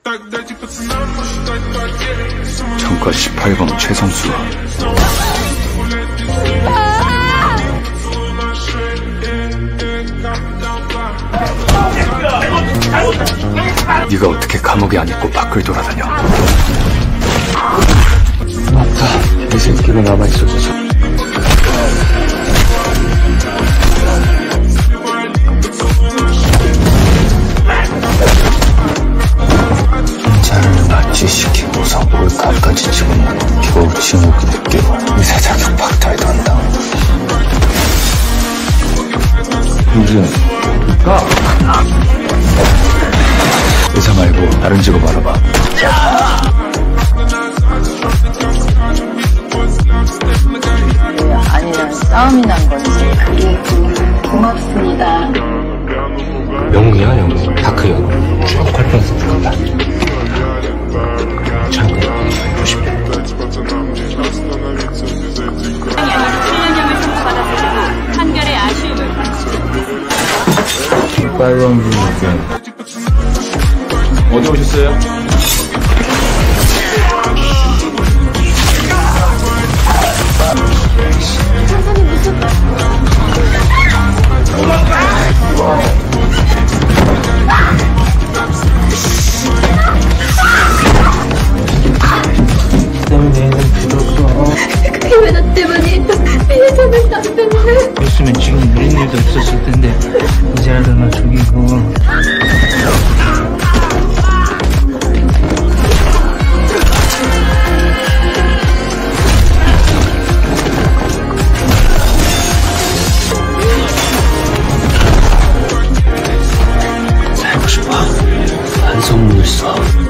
전과 18번 최성수. 네가 어떻게 감옥에 안 있고 밖을 돌아다녀? 고맙다. 이 새끼로 남아있어줘서. 인자를 납치시키고서 몰카까지 집어넣는 겨우 지옥이 느끼고 의사자격 박탈도 한다. 이제 가! 의사 말고 다른 직업 알아봐. 아니면 싸움이 난 건지. 고맙습니다. 영웅이야 영웅. 다크야. 쭉 활동해서 부른다. 참고 조심해. 7년형을 선고받았을 때도 판결의 아쉬움을 빨간 불. 어디 오셨어요? 그게 왜 나 때문에 피해자는 나 때문에. 그랬으면 지금 이런 일도 없었을 텐데 이제라도 나 죽이고. 살고 싶어. 한성물서.